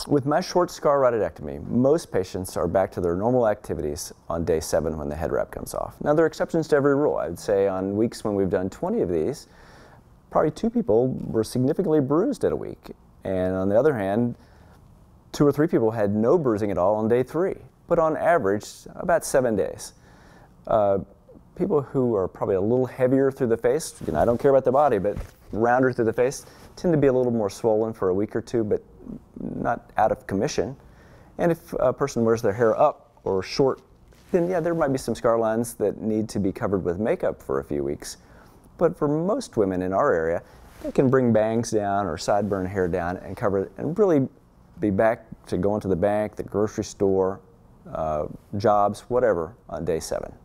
With my short scar rhytidectomy, most patients are back to their normal activities on day 7 when the head wrap comes off. Now, there are exceptions to every rule. I would say on weeks when we've done 20 of these, probably 2 people were significantly bruised at a week. And on the other hand, 2 or 3 people had no bruising at all on day 3, but on average, about 7 days. People who are probably a little heavier through the face, I don't care about the body, but rounder through the face, tend to be a little more swollen for a week or 2, but not out of commission. And if a person wears their hair up or short, then yeah, there might be some scar lines that need to be covered with makeup for a few weeks. But for most women in our area, they can bring bangs down or sideburn hair down and cover it and really be back to going to the bank, the grocery store, jobs, whatever, on day 7.